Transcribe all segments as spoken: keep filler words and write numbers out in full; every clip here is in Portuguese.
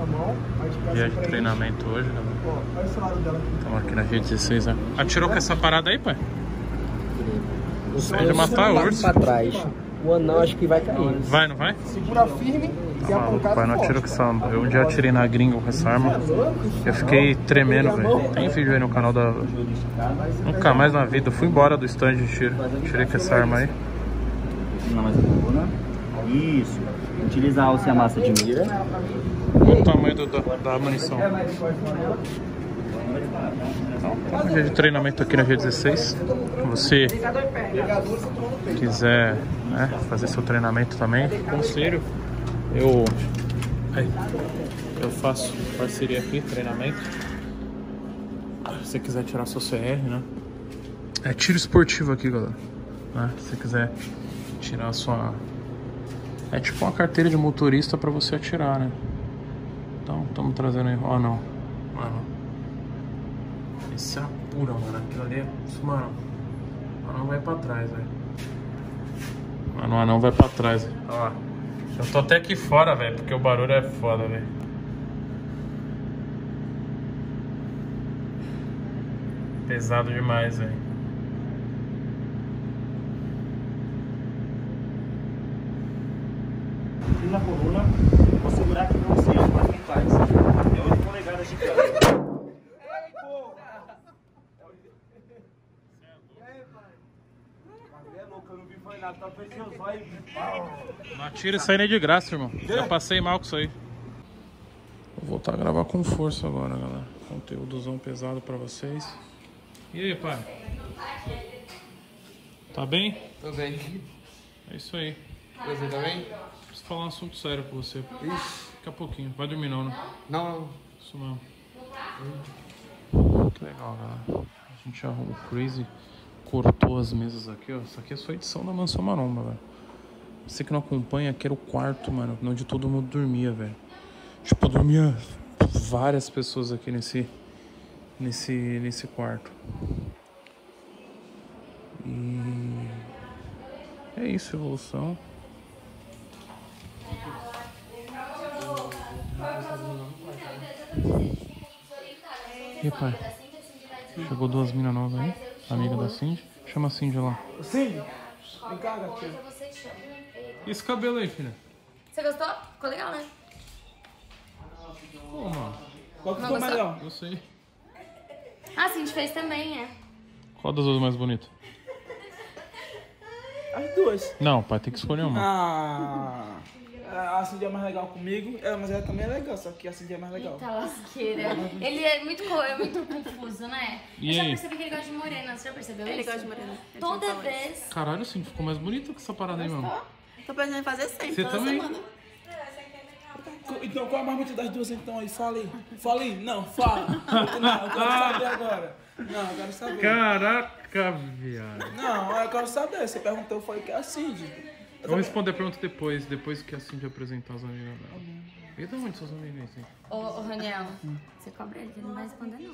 mão. Dia de treinamento hoje, galera. Olha esse lado dela aqui. Estamos aqui na G dezesseis, né? Atirou com essa parada aí, pai? Você já matar o urso. Pra trás. O anão acho que vai cair. Vai, não vai? Segura firme. Tá maluco, pai, não atira com essa arma. Eu um dia atirei na gringa com essa arma. Eu fiquei tremendo, velho. Tem vídeo aí no canal da... Nunca mais na vida. Eu fui embora do stand de tiro. Tirei com essa arma aí. Não, mais coluna. Isso. Utilizar a alça e a massa de mira. Olha o tamanho do, da, da munição. Então, um dia de treinamento aqui na G dezesseis. Se você quiser, né, fazer seu treinamento também, conselho. Eu, eu faço parceria aqui, treinamento. Se você quiser tirar seu C R, né? É tiro esportivo aqui, galera. Né? Se você quiser tirar a sua... É tipo uma carteira de motorista pra você atirar, né? Então, estamos trazendo aí. Ó, oh, não. Mano. Isso é pura, mano. Aquilo ali é. Mano. O anão vai pra trás, velho. Mano, o anão vai pra trás, velho. Olha lá. Eu tô até aqui fora, velho, porque o barulho é foda, velho. Pesado demais, velho. Fiz na coluna, vou segurar aqui pra vocês, pra quem faz. É oito polegadas de cada. Ei, pô! E aí, pai? É louco, eu não vi foi nada, tá fechando os olhos. Não atira isso aí nem de graça, irmão. Já passei mal com isso aí. Vou voltar a gravar com força agora, galera. Conteúdozão pesado pra vocês. E aí, pai? Tá bem? Tô bem. É isso aí. Você tá bem? Preciso falar um assunto sério com você. Ixi. Daqui a pouquinho. Vai dormir não, né? Não, não. Isso mesmo. Que legal, galera. A gente arrumou o Crazy. Cortou as mesas aqui, ó. Isso aqui é só edição da Mansão Maromba, velho. Você que não acompanha, aqui era o quarto, mano, onde todo mundo dormia, velho. Tipo, dormia várias pessoas aqui nesse, nesse, nesse quarto. E é isso, evolução. E aí, pai? Chegou duas minas novas aí, amiga da Cindy. Chama a Cindy lá. Cindy? Vem cá, gatinha. E esse cabelo aí, filha? Você gostou? Ficou legal, né? Pô, mano. Qual que Não ficou gostou? melhor? Eu sei. Ah, a Cindy fez também, é. Qual das duas mais bonita? As duas. Não, pai, tem que escolher uma. Ah, a Cindy é mais legal comigo, é, mas ela também é legal, só que a Cindy é mais legal. Eita lasqueira. Ele é muito, co- é muito confuso, né? E eu já aí? percebi que ele gosta de morena. Você já percebeu Ele isso? gosta de morena. Ele Toda sempre fala vez. Caralho, sim, ficou mais bonita com essa parada aí, mano. isso. Tô pensando em fazer sempre, Você toda também? semana. Então qual é a mais bonita das duas então aí? Fala aí. Fala aí. Não, fala. Não, eu quero saber agora. Não, eu quero saber. Caraca, viado. Não, eu quero saber. Você perguntou, foi que é a Cindy. Eu vou responder a pergunta depois, depois que a Cindy apresentar as amigas dela. E de onde suas amigas aí? Ô, ô Raniel, você cobra ele que ele não vai responder, não.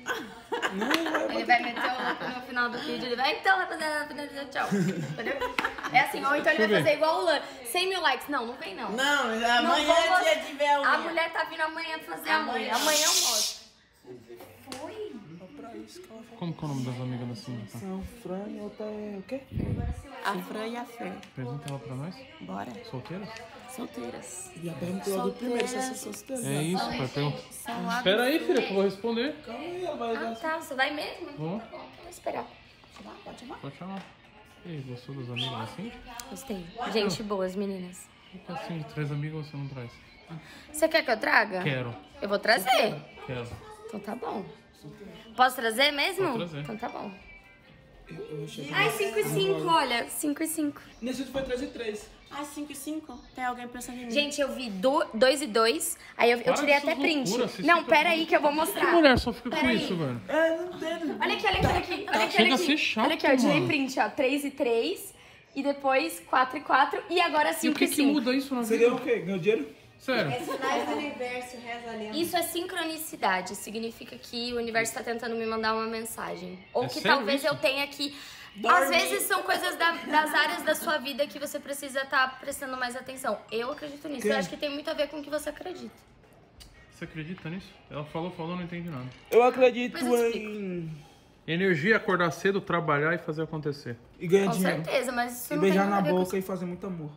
Não, Ele vai meter o louco no final do vídeo, ele vai, então, rapaziada, finalizar, tchau. Entendeu? É assim, ou então ele vai fazer igual o Lan. cem mil likes. Não, não vem, não. Não, Não amanhã vou é dia de ver a unha. A mulher tá vindo amanhã fazer a unha. Amanhã eu mostro. Foi? pra isso que ela falou. Como que é o nome das amigas da Cindy? Tá? São Fran e outra é o quê? A Fran e a Fer. Apresenta ela pra nós. Bora. Solteiras? Solteiras. E a pergunta lá do primeiro, se essa solteira. É isso, pai. Pergunta. São lá. Espera aí, filha, que eu vou responder. Calma aí, ela vai Ah, dar. tá. Você vai mesmo? Vou. Tá bom, vou esperar. Pode chamar? Pode chamar. E aí, gostou das amigas da Cindy? Gostei. Gente boa, as meninas. Por que a Cindy traz amiga ou você não traz? Você quer que eu traga? Quero. Eu vou trazer. Quero. Então tá bom. Posso trazer mesmo? Pode trazer. Então tá bom. Eu vou chegar. Ai, cinco e cinco, olha. cinco e cinco. Nesse foi três e três. Ah, cinco e cinco? Tem alguém pensando em mim? Gente, eu vi dois e dois. Aí eu, eu Para tirei dessas até print. loucuras, vocês Não, ficam- pera aí que eu vou mostrar. Que mulher só fica com Pera aí. isso, velho? É, não entendo. Olha aqui, olha aqui, olha aqui. Olha aqui, Chega olha a aqui. ser chato, Olha aqui, ó, eu tirei mano. print, ó. três e três. E depois quatro e quatro. E agora E o cinco que e que cinco. muda isso na Você vida? ganhou o quê? Ganhou dinheiro? Sério? Sinais do universo, reza a lenda. Isso é sincronicidade. Significa que o universo está tentando me mandar uma mensagem. Ou É que sério talvez isso? eu tenha que... Às vezes são coisas da- das áreas da sua vida que você precisa estar prestando mais atenção. Eu acredito nisso. Quem? Eu acho que tem muito a ver com o que você acredita. Você acredita nisso? Ela falou, falou, não entendi nada. Eu acredito Mas eu em... Energia é acordar cedo, trabalhar e fazer acontecer. E ganhar Com dinheiro. certeza, mas isso E não tem beijar nada a na ver com boca e fazer muito amor.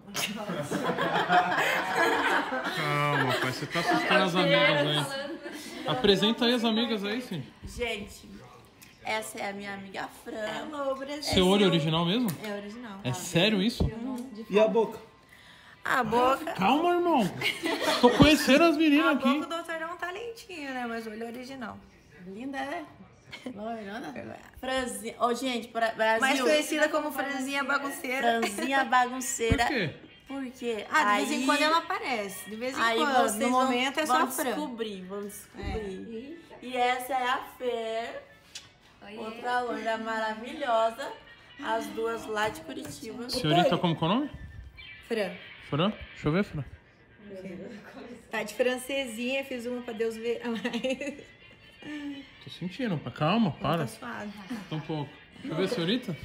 Calma, pai, você tá assustando as amigas aí. Apresenta aí as amigas aí, sim. Gente, essa é a minha amiga Fran. Hello, Brasil. Seu olho é original mesmo? É original. É sério isso? E a boca? A boca. Calma, irmão. Tô conhecendo as meninas A aqui. boca do doutor é um talentinho, né? Mas o olho é original. Linda, né? Loirona. Franzinha. Ô, gente, pra- Brasil. Mais conhecida como Franzinha Bagunceira. Franzinha bagunceira. Por quê? Por quê? Ah, de vez em Aí- quando ela aparece. De vez em Aí quando. vocês No vão, momento é só vão a Fran. descobrir, vão descobrir. E essa é a Fer, outra loira maravilhosa. As duas lá de Curitiba. Senhorita, como que é o nome? Fran. Fran? Deixa eu ver, Fran. Tá de francesinha, fiz uma pra Deus ver. Tô sentindo, pai. Calma, para. Tá suave. Tá um pouco. Deixa eu ver, senhorita.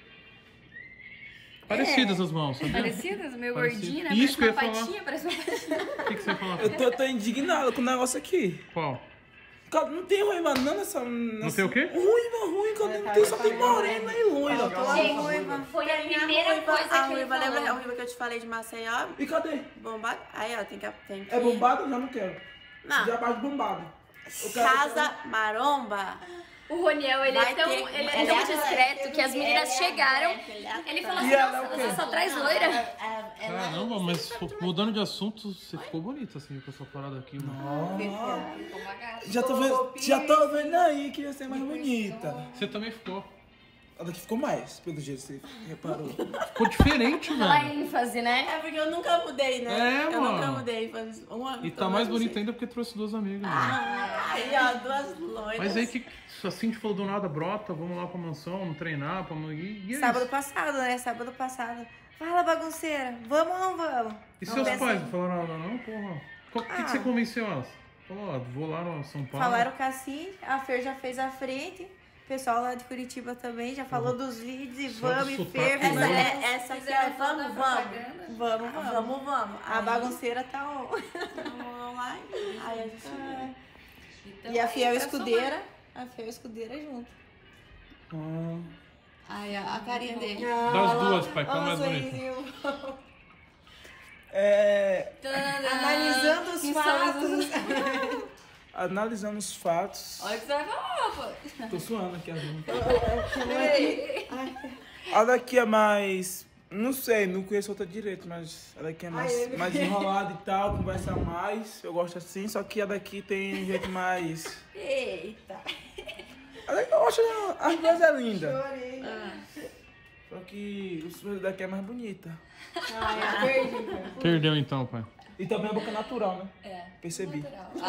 Parecidas as mãos, sabia? Parecidas, meio Parecido. gordinha, né? Isso que eu Parece ia uma falar. patinha, parece uma patinha. O que, que você ia falar? Eu tô, tô indignado com o negócio aqui. Qual? Cara, não tem ruiva não nessa... Não tem o quê? Ruiva, ruim, cara. Não tem, só tem morena e loira. Gente, foi a primeira coisa a que ele ruiva, lembra a falou. ruiva que eu te falei de Maceió? E cadê? Bombado? Aí, ó, tem que... Tem que... É bombado? Eu já não quero. Não. Já bate bombado. Eu quero- Casa Maromba. O Roniel, ele é Vai tão, ter- ele é ele tão é discreto que as meninas ele é chegaram. atleta, ele é Ele atleta. falou assim, E ela é o nossa, quê? você só traz loira. Caramba, mas mudando de assunto, você ficou bonita assim com essa parada aqui, mano. Já tô vendo, já tô vendo aí que ia ser mais bonita. Você também ficou. A daqui ficou mais, pelo jeito que você reparou. Ficou diferente, Aquela velho. ênfase, né? É porque eu nunca mudei, né? É, eu mano. nunca mudei. Faz um ano. E tá mais bonita ainda porque trouxe duas amigas, mano. Aí, ó, duas loiras. Mas aí que assim te falou do nada, brota, vamos lá pra mansão, vamos treinar, pra... E, e é Sábado isso. passado, né? Sábado passado. Fala, bagunceira. Vamos ou não vamos? E Não seus pensa pais em- não falaram nada não, porra? O que, que Ah. você convenceu elas? Falou, ó, vou lá no São Paulo. Falaram com a Sim, a Fer já fez a frente. O pessoal lá de Curitiba também já falou dos vídeos e Só vamos do e sotaque Fer. dela. Essa, é, essa aqui é vamos, vamos. Vamos, vamos. Vamos, vamos. A Aí, bagunceira tá on. vamos online. Aí a gente... E a Fiel Escudeira, a Fiel Escudeira junto. Ah, Ai, a, a carinha dele. Das duas, pai, qual é mais bonita? bonita? é, Analisando os fatos. analisando os fatos. Olha o que você vai falar, pô. Tô suando aqui agora. A daqui é mais. Não sei, não conheço outra direito, mas a daqui é mais, mais enrolada e tal, conversa mais. Eu gosto assim, só que a daqui tem um jeito mais. Eita. A daqui, eu acho as duas é linda. Só que o sorriso daqui é mais bonita. Ai, eu perdi, cara. Perdeu então, pai. E também a boca natural, né? É. Percebi.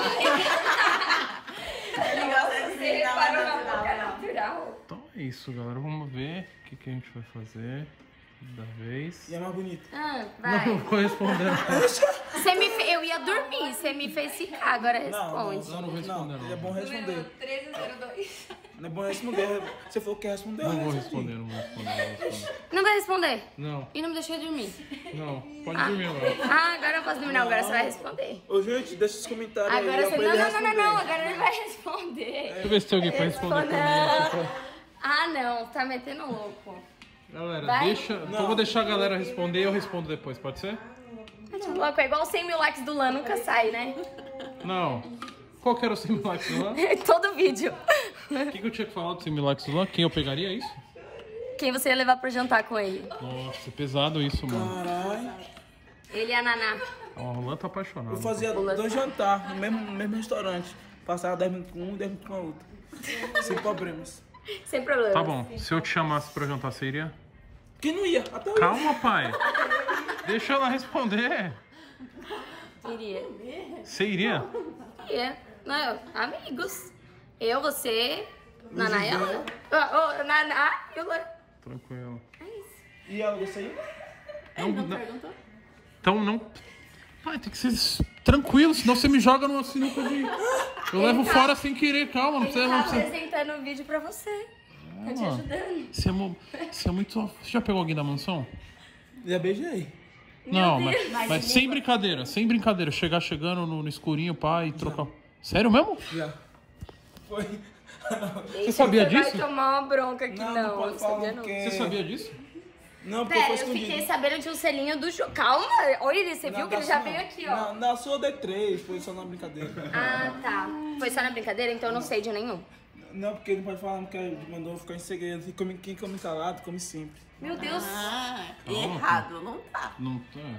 Ele gosta de Você brincar mais reparou na natural, boca não. natural. Então é isso, galera. Vamos ver o que, que a gente vai fazer da vez. E é mais bonita. Ah, vai. Não vou responder. Você me fe... Eu ia dormir, você me fez ficar, agora Não, responde. Não, não vou responder, não. É não. bom responder. treze zero dois. Não é bom responder. Você falou que quer responder. Não eu vou respondi. responder, não vou responder, não vou responder. Não vai responder? Não, E não me deixou dormir? não. Pode dormir agora. Ah, agora eu posso dormir, não. Agora você vai responder. Ô, gente, deixa os comentários aí. Agora ó, você. pra Não, ele não, não, não, responder. não. Agora ele vai responder. Deixa eu ver se tem alguém pra responder pra mim. Ah, não. Tá metendo louco. Galera, Vai. deixa. Então eu vou deixar a galera responder e eu respondo depois, pode ser? Metendo louco. É igual cem mil likes do Lan, nunca sai, né? Não. Qual que era o cem mil likes do Lan? Todo vídeo. O que, que eu tinha que falar do cem mil likes do Lan? Quem eu pegaria, é isso? Quem você ia levar pra jantar com ele? Nossa, é pesado isso, mano. Caralho. Ele e a Naná. Ó, o Lan tá apaixonado. Eu fazia dois jantar no mesmo, no mesmo restaurante. Passava dez minutos com um e dez minutos com a outra. Sem problemas. Sem problema. Tá bom, se eu te chamasse pra jantar, você iria? Que não ia, até hoje. Calma, pai. Deixa ela responder. Iria. Você iria? Iria. Não, amigos. Eu, você, Naná e ela. Ô, ô, Naná e o Lan. Tranquilo. E ela, você ia? Não, não, então não. Pai, tem que ser tranquilo, senão você me joga numa sinuca de. Eu levo fora sem querer, calma, não Ele precisa. tá Não precisa. apresentando o vídeo pra você. Tá te ajudando. Você é, mo- você é muito. Você já pegou alguém da mansão? Já beijei. Não, mas, mas sem brincadeira, sem brincadeira. Chegar chegando no, no escurinho, pai, e trocar. Sério mesmo? Já. Foi. Você sabia Você disso? vai tomar uma bronca aqui, Não, não. não pode não falar sabia, não. porque... Você sabia disso? Não, porque Pera, foi eu escondido. fiquei sabendo de um selinho do jogo. Calma, olha ele, você Não, viu que da ele já sua- veio aqui, ó. Na, na sua D três, foi só na brincadeira. Ah, tá. Foi só na brincadeira, então eu não sei de nenhum. Não, porque ele não pode falar, porque ele mandou ficar em segredo. E come- quem come salado, come sempre. Meu Deus. Ah, errado não tá. Não tá.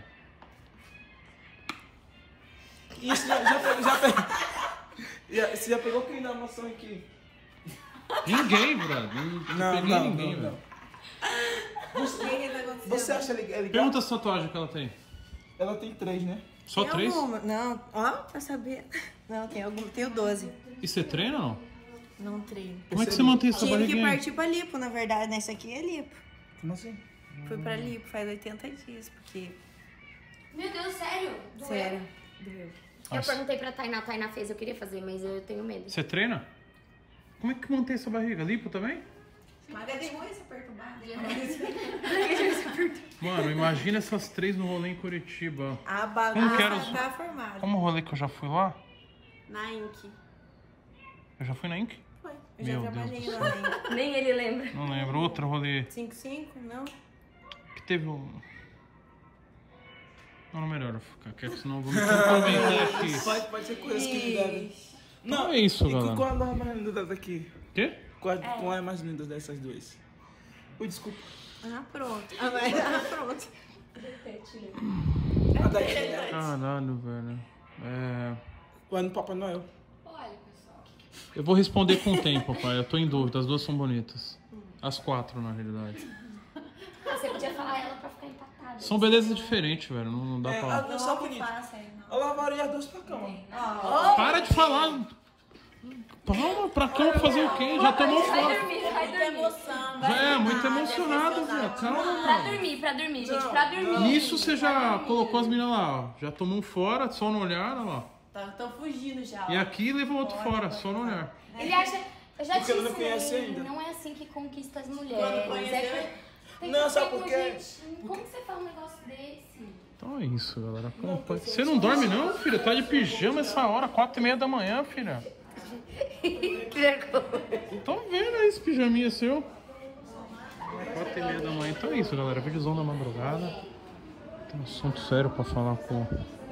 Isso já, já, pegou- já, pegou- já, você já pegou quem na maçã aqui? Ninguém, brother. Não, Não, peguei não, ninguém, não, velho. Você acha ele, ele Pergunta essa tatuagem que ela tem. Ela tem três, né? Só Tem três? alguma? Não, ó, pra saber. Não, tem algum, tenho doze. E você treina ou não? Não treino. Como é que você mantém essa Tive que barriguinha? partir pra lipo, na verdade, né? Isso aqui é lipo. Como assim? Fui pra lipo faz oitenta dias, porque... Meu Deus, sério? Doeu? Sério, doeu. Eu Nossa. perguntei pra Tainá, a Tainá fez, eu queria fazer, mas eu tenho medo. Você treina? Como é que mantém essa barriga? Lipo também? Maga de ruim, essa perturbada. Mano, imagina essas três no rolê em Curitiba. A Como bagunça que era os- tá formada. Como o rolê que eu já fui lá? Na Inc. Eu já fui na Inc? Foi. Eu já Meu Deus trabalhei do lá em Nem ele lembra. Não lembro. Outro rolê cinco cinco, não? que teve um... Não, não melhor eu ficar quieto, senão eu vou me comprometer aqui. Pode, pode ser coisas que me devem. Não é isso, e galera. qual é a mais linda daqui? Quê? Qual, qual é a mais linda dessas duas? Ui, desculpa. Ah, pronto. Ah, mas, ah, pronto. A daqui, né? Caralho, velho. É... O ano do Papai Noel. Olha, pessoal. Eu vou responder com o tempo, pai. Eu tô em dúvida. As duas são bonitas. As quatro, na realidade. Você podia falar ela pra ficar empatada. São belezas diferentes, velho. Não, não dá É, pra... a duas são que bonitas. passa aí, não. Eu lavaria as duas pra cama. Para de falar! Palma pra cama fazer o quê? Já tomou Vai fora. dormir, vai Muita dormir. emoção. Já é, muito vai emocionado, velho. Calma, Pra mano. dormir, pra dormir, gente, pra dormir. Nisso você já colocou as meninas lá, ó. Já tomou um fora, só no olhar, ó lá. Estão fugindo já. E aqui levou outro fora, só no olhar. Ele acha... Eu já Porque te ele não conhece ensinei, ainda. não é assim que conquista as Quando mulheres. conheceu, É que tem Não, que sabe ser por com quê? jeitinho. Como que você fala um negócio desse? Então é isso, galera. Como pode- Você não dorme não, filha? Tá de pijama essa hora, quatro e meia da manhã, filha. Que vergonha. Tô vendo aí esse pijaminha seu. Quatro e meia da manhã. Então é isso, galera. Vídeozão da madrugada. Tem um assunto sério pra falar com...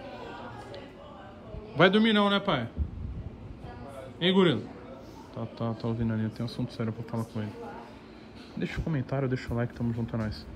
Vai dormir não, né, pai? Hein, gorila? Tá, tá, tá ouvindo ali. Tem um assunto sério pra falar com ele. Deixa o comentário, deixa o like. Tamo junto, é nóis.